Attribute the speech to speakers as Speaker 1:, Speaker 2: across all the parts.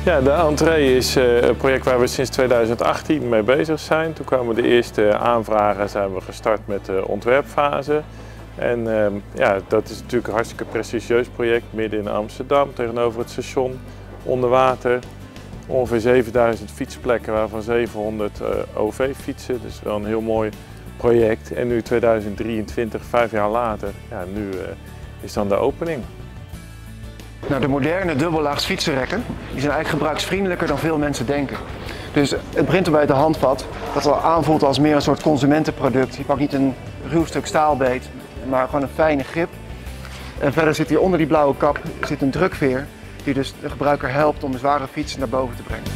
Speaker 1: Ja, de entree is een project waar we sinds 2018 mee bezig zijn. Toen kwamen de eerste aanvragen en zijn we gestart met de ontwerpfase. En ja, dat is natuurlijk een hartstikke prestigieus project midden in Amsterdam, tegenover het station, onder water. Ongeveer 7000 fietsplekken, waarvan 700 OV-fietsen. Dus wel een heel mooi project. En nu 2023, 5 jaar later, ja, nu is dan de opening.
Speaker 2: Nou, de moderne dubbellaags fietsenrekken die zijn eigenlijk gebruiksvriendelijker dan veel mensen denken. Dus het begint erbij het handvat, dat wel aanvoelt als meer een soort consumentenproduct. Je pakt niet een ruw stuk staal beet, maar gewoon een fijne grip. En verder zit hier onder die blauwe kap zit een drukveer die dus de gebruiker helpt om de zware fiets naar boven te brengen.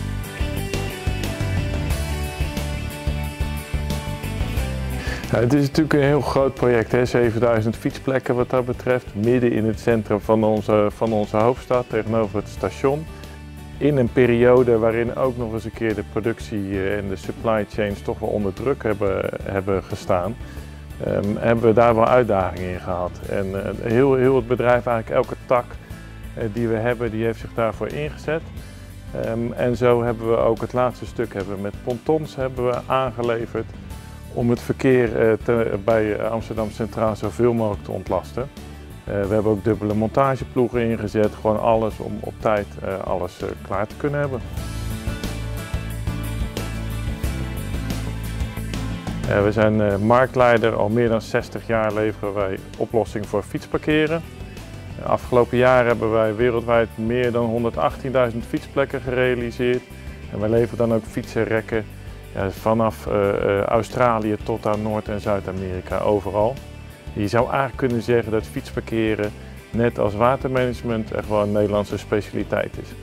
Speaker 1: Ja, het is natuurlijk een heel groot project, hè? 7000 fietsplekken wat dat betreft, midden in het centrum van onze hoofdstad, tegenover het station. In een periode waarin ook nog eens een keer de productie en de supply chains toch wel onder druk hebben gestaan, hebben we daar wel uitdagingen in gehad. En heel het bedrijf, eigenlijk elke tak die we hebben, die heeft zich daarvoor ingezet. En zo hebben we ook het laatste stuk met pontons aangeleverd om het verkeer bij Amsterdam Centraal zoveel mogelijk te ontlasten. We hebben ook dubbele montageploegen ingezet, gewoon alles om op tijd alles klaar te kunnen hebben. We zijn marktleider, al meer dan 60 jaar leveren wij oplossingen voor fietsparkeren. Afgelopen jaar hebben wij wereldwijd meer dan 118.000 fietsplekken gerealiseerd. En wij leveren dan ook fietsenrekken vanaf Australië tot aan Noord- en Zuid-Amerika, overal. Je zou eigenlijk kunnen zeggen dat fietsparkeren, net als watermanagement, echt wel een Nederlandse specialiteit is.